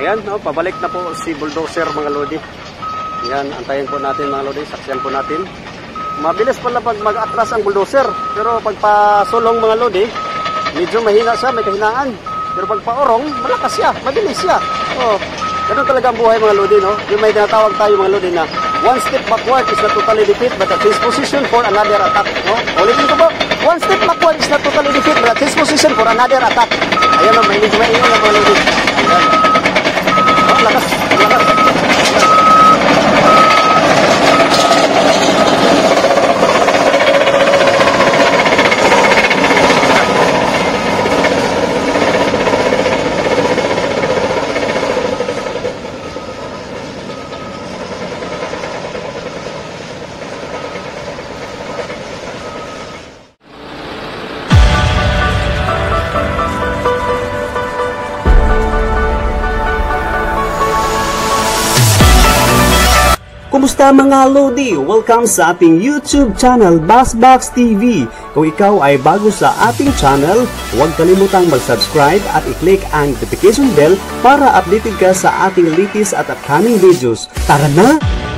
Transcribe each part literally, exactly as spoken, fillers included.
Ayan, no, pabalik na po si bulldozer mga lodi. Ayan, antayin po natin mga lodi, saksiyan po natin. Mabilis pala pag mag-atras ang bulldozer, pero pag pasulong mga lodi, medyo mahina siya, may kahinaan. Pero pag paorong, malakas siya, mabilis siya. Oh, ganun talaga ang buhay mga lodi, no? Yung may tinatawag tayo mga lodi na one step backward is not totally defeat, but a change position for another attack, no? Ulitin ko po, one step backward is not totally defeat, but a change position for another attack. Ayan, no, may medyo may inyo na mga lodi. Ayan. Oh, lakas, lakas. Kumusta mga Lodi? Welcome sa ating YouTube channel, Bassbox T V. Kung ikaw ay bago sa ating channel, huwag kalimutang mag-subscribe at i-click ang notification bell para updated ka sa ating latest at upcoming videos. Tara na!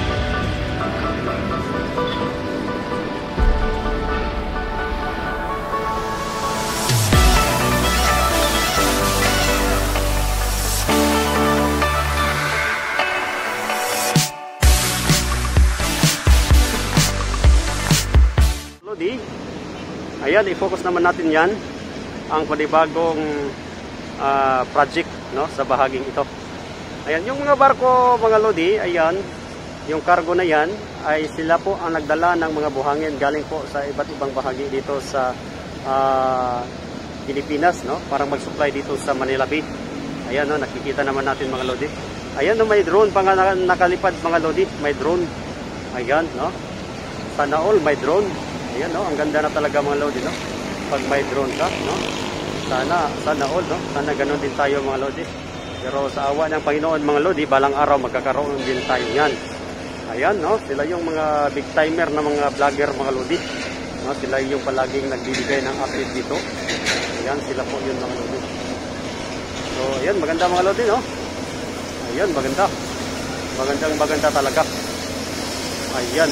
Ayan, i-focus naman natin yan ang panibagong uh, project, no, sa bahaging ito. Ayan, yung mga barko mga lodi, ayan, yung cargo na yan ay sila po ang nagdala ng mga buhangin galing po sa iba't ibang bahagi dito sa uh, Pilipinas, no, para mag-supply dito sa Manila Bay. Ayan, no, nakikita naman natin mga lodi. Ayan, no, may drone pa nga nakalipad mga lodi, may drone. Ayan, no, sana all may drone. Ayan, no, ang ganda na talaga mga lodi, no, pag may drone ka, no, sana, sana all, no, sana ganun din tayo mga lodi. Pero sa awa ng Panginoon mga lodi, balang araw magkakaroon din tayo yan. Ayan, no, sila yung mga big timer na mga vlogger mga lodi, no, sila yung palaging nagbibigay ng update dito. Ayan, sila po yun mga lodi. So, ayan, maganda mga lodi, no, ayan, maganda, magandang maganda talaga. Ayan.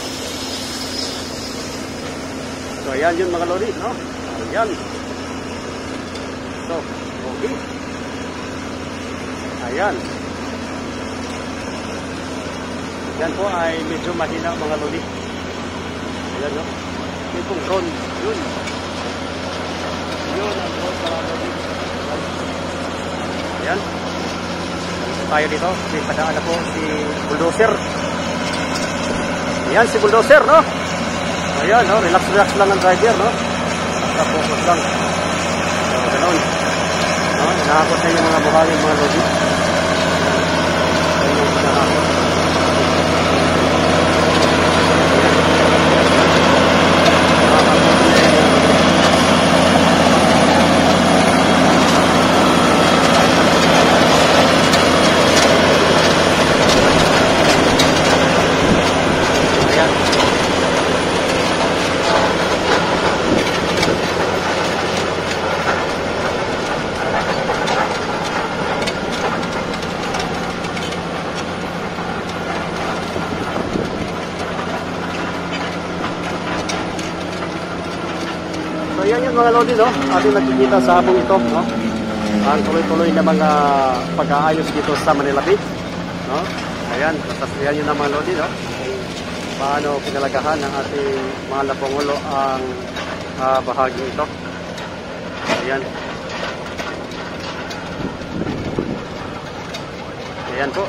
So, ayan yun mga lodi, no? Ayan. So, okay. Ayan. Yan po ay medyo mahina mga lodi. Ayan, no? Yung pong drone. Yun. Yun ang drone mga lodi. Ayan. Dito tayo dito. May padaan na po si bulldozer. Ayan si bulldozer, no? Ayan, no? Relax, relax lang ang driver, no? Basta focus lang. So, ganun. No? Nakakot na yung mga buhangin, mga lodi. Ayan yung nakakot. So yan yung mga lodi, no, ating nakikita sa habong ito, no, ang tuloy-tuloy na mga pag-aayos dito sa Manila Bay, no. Ayan, nasasayan yun na mga lodi, no, paano pinalagahan ng ating mga lapungulo ang uh, bahagi ito. Ayan. Ayan po.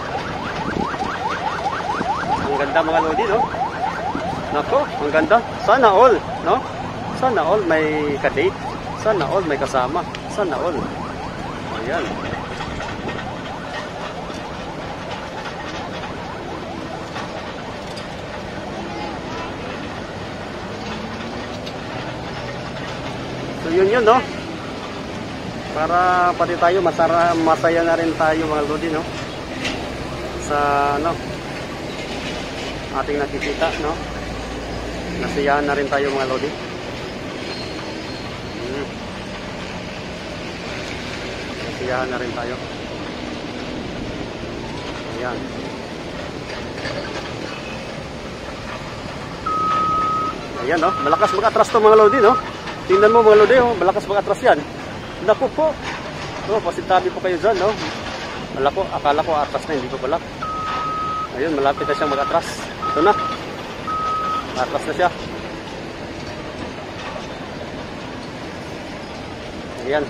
Ang ganda mga lodi, no. Nako, ang ganda. Sana all, no. Sana all may kadate. Sana all may kasama. Sana all. Ayan. So yun yun, no? Para pati tayo masara, masaya na rin tayo mga lodi, no? Sa ano ating nakikita, no? Nasiyahan na rin tayo mga lodi. Hmm. Nasiyahan na rin tayo. Ayan. Ayan, no? Malakas mag-atras to mga lodi, no? Tingnan mo mga lodi, oh. Malakas mag-atras yan. Naku po. No, pasintabi po kayo dyan, no? Malako, akala ko atras na, hindi ko pala. Ayun, malapit na siyang mag-atras. Ito na. Atras na siya. Ayan.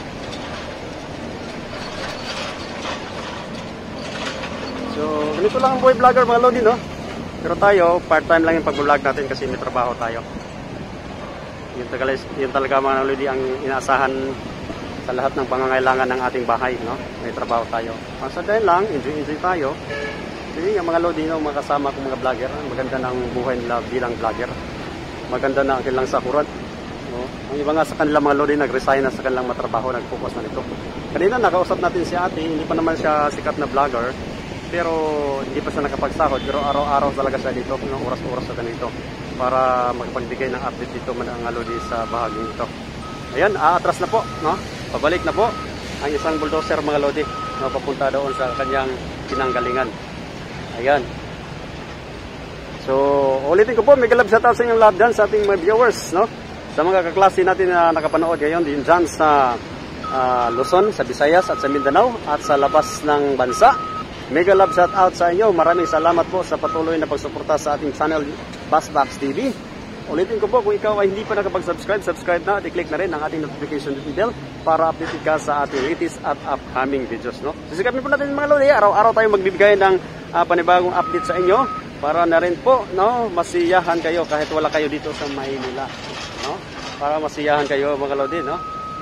So, ganito lang ang boy vlogger mga lodi, no? Pero tayo, part-time lang yung pag-vlog natin kasi may trabaho tayo. Yun talaga, yun talaga mga lodi ang inaasahan sa lahat ng pangangailangan ng ating bahay, no? May trabaho tayo. Ang sa dahil lang, enjoy-enjoy tayo. Kasi yung mga lodi, no, mga kasama kong mga vlogger, maganda na ang buhay nila bilang vlogger. Maganda na ang kanilang sakuran. No? Ang iba nga sa kanila mga lodi, nag-resign na sa kanilang matrabaho, nag-focus na nito. Kanina, nakausap natin si ate, hindi pa naman siya sikat na vlogger. Pero hindi pa siya nakapagsahod, pero araw-araw talaga siya dito, no? Oras-oras sa ganito para magpagbigay ng update dito mga lodi sa bahagi nito. Ayan, aatras na po, no? Pabalik na po ang isang bulldozer mga lodi, no? Papunta doon sa kanyang pinanggalingan. Ayan. So, ulitin ko po, may galab shoutout sa inyong lahat dyan sa ating mga viewers, no? Sa mga kaklase natin na nakapanood ngayon din dyan sa uh, Luzon, sa Visayas at sa Mindanao at sa labas ng bansa. Mega love shout out sa inyo. Maraming salamat po sa patuloy na pagsuporta sa ating channel Bassbox T V. Ulitin ko po, kung ikaw ay hindi pa nakapag-subscribe, subscribe na at i-click na rin ang ating notification bell para update ka sa ating latest at upcoming videos, no? Sisikapin po natin mga lodi, araw-araw tayong magbibigay ng uh, panibagong update sa inyo para na rin po, no, masiyahan kayo kahit wala kayo dito sa Maynila, no? Para masiyahan kayo mga lodi, no?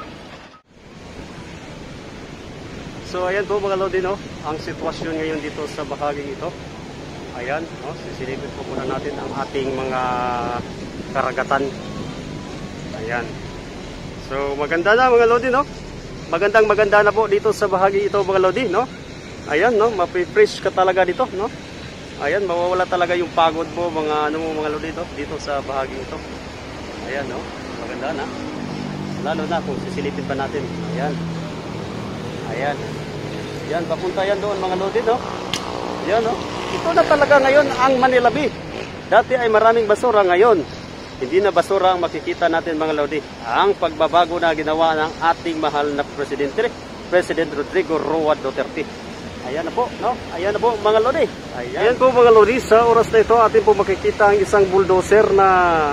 So ayan po mga lodi, no, ang sitwasyon ngayon dito sa bahaging ito. Ayan, no, sisilipin po muna natin ang ating mga karagatan. Ayan. So maganda na mga lodi, no. Magandang maganda na po dito sa bahagi ito mga lodi, no. Ayan, no, mapi-fresh ka talaga dito, no. Ayan, mawawala talaga yung pagod mo mga ano mo mga lodi dito, dito sa bahagi ito. Ayan, no. Maganda na. Lalo na kung sisilipin pa natin. Ayan. Ayan. Yan, papunta yan doon mga lodi, no? Yan, no? Ito na talaga ngayon ang Manila Bay. Dati ay maraming basura, ngayon hindi na basura ang makikita natin mga lodi. Ang pagbabago na ginawa ng ating mahal na Presidente, President Rodrigo Roa Duterte. Ayan na po, no? Ayan na po mga lodi. Ayan, Ayan po mga lodi, sa oras na ito atin po makikita ang isang bulldozer na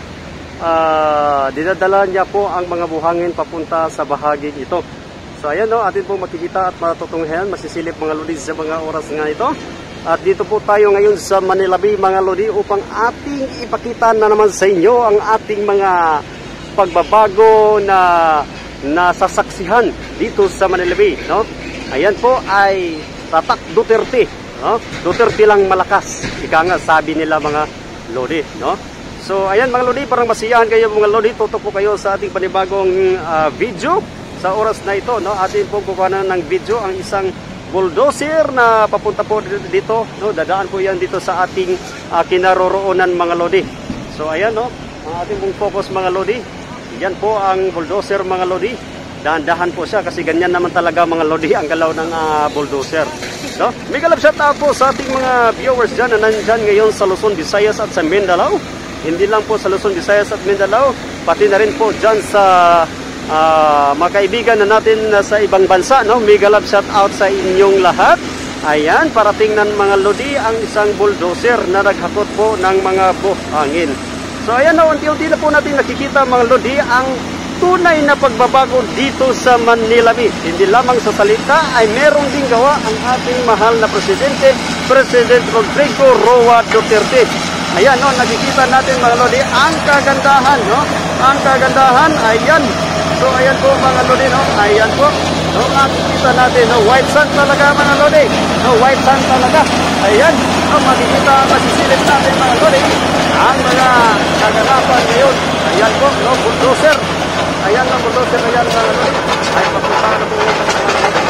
uh, dinadala niya po ang mga buhangin papunta sa bahaging ito. So ayan, no, atin po makikita at matutunghayan, masisilip mga lodi sa mga oras nga ito. At dito po tayo ngayon sa Manila Bay mga lodi upang ating ipakita na naman sa inyo ang ating mga pagbabago na nasasaksihan dito sa Manila Bay, no? Ayan po ay tatak Duterte, no? Duterte lang malakas, ika nga sabi nila mga lodi, no? So ayan mga lodi, parang masiyahan kayo mga lodi, tutok po kayo sa ating panibagong uh, video. Sa oras na ito, no, atin po kukuhanan ng video ang isang bulldozer na papunta po dito, no, dadaan po yan dito sa ating uh, kinaroroonan mga lodi. So ayan, no, ang ating pong focus mga lodi, yan po ang bulldozer mga lodi. Dahan-dahan po siya kasi ganyan naman talaga mga lodi ang galaw ng uh, bulldozer, no? Mega love shout out po sa ating mga viewers dyan na nandyan ngayon sa Luzon, Visayas at sa Mindanao. Hindi lang po sa Luzon, Visayas at Mindanao, pati na rin po dyan sa Uh, mga kaibigan na natin uh, sa ibang bansa, no? Mega love shout out sa inyong lahat. Ayan, para tingnan mga lodi ang isang bulldozer na naghakot po ng mga buhangin. So ayan, no, unti-unti na po natin nakikita mga lodi ang tunay na pagbabago dito sa Manila Bay. Hindi lamang sa salita ay meron ding gawa ang ating mahal na presidente, President Rodrigo Roa Duterte. Ayan, no, nakikita natin mga lodi ang kagandahan, no? Ang kagandahan, ayan. So ayan po mga lodi, no? Ayan po. No, makikita natin, no? White sand talaga mga lodi. No, white sand talaga. Ayan. No, makikita, masisilip natin mga lodi ang mga kaganapan ngayon. Ayan po, no? Bulldozer. Ayan ang bulldozer, ayan mga lodi. Ay, papunta na po yung mga lodi.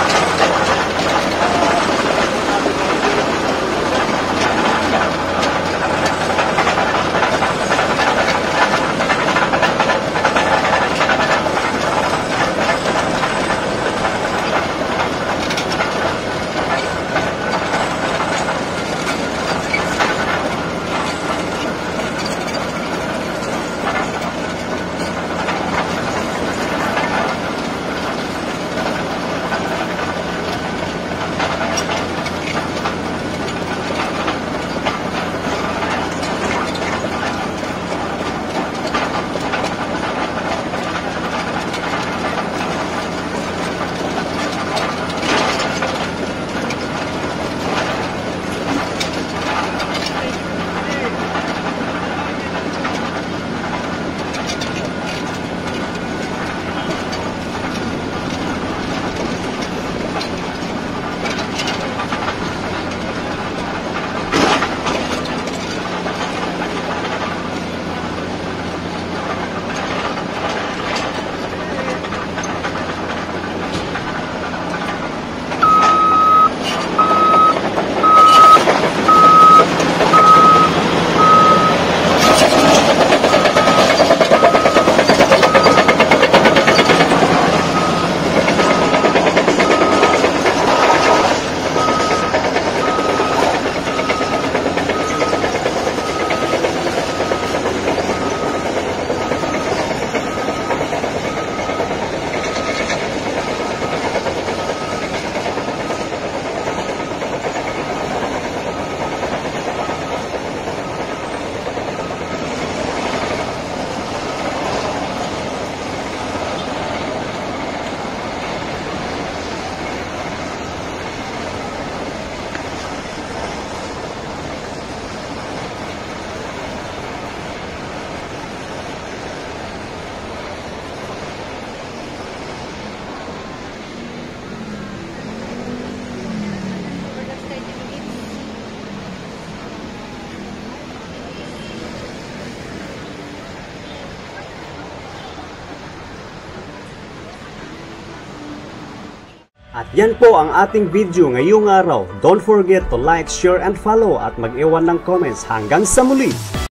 At yan po ang ating video ngayong araw. Don't forget to like, share, and follow at mag-iwan ng comments. Hanggang sa muli!